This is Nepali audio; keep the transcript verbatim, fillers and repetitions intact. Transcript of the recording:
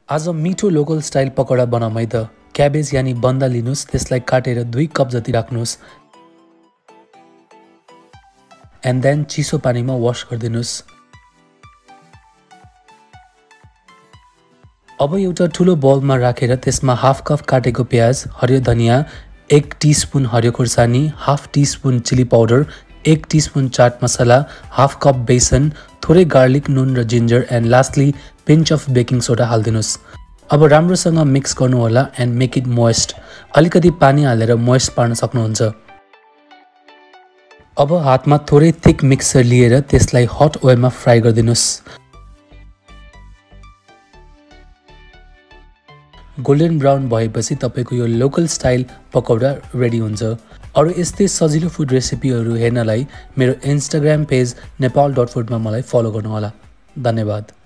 आज मिठो लोकल स्टाइल पकौडा बनाउँ है त। क्याबेज यानी बन्दा लिनुस्, त्यसलाई काटेर दुई कप जति राख्नुस् एन्ड देन चिसो पानीमा वाश गरिदिनुस्। अब एउटा ठुलो बलमा राखेर त्यसमा हाफ कप काटेको प्याज, हरियो धनियाँ, एक टीस्पुन हरियो खुर्सानी, हाफ टीस्पुन चिली पाउडर, एक teaspoon chaat masala, half cup besan, थोरै गार्लिक, नुन र ginger and lastly pinch of baking soda हालिदिनुस्। अब राम्रोसँग मिक्स गर्नु होला एन्ड मेक इट मोइस्ट। अलिकति पानी हालेर मोइस्ट पार्न सक्नुहुन्छ। अब हातमा थोरै थिक मिक्सर लिएर त्यसलाई हट ओइलमा फ्राई गरिदिनुस्। गोल्डन ब्राउन भएपछि तपाईको यो लोकल स्टाइल पकौडा रेडी हुन्छ। अरु यस्तै सजिलो फुड रेसिपीहरू हेर्नलाई मेरो इन्स्टाग्राम पेज नेपाल डट फुडमा मलाई फलो गर्नुहोला। धन्यवाद।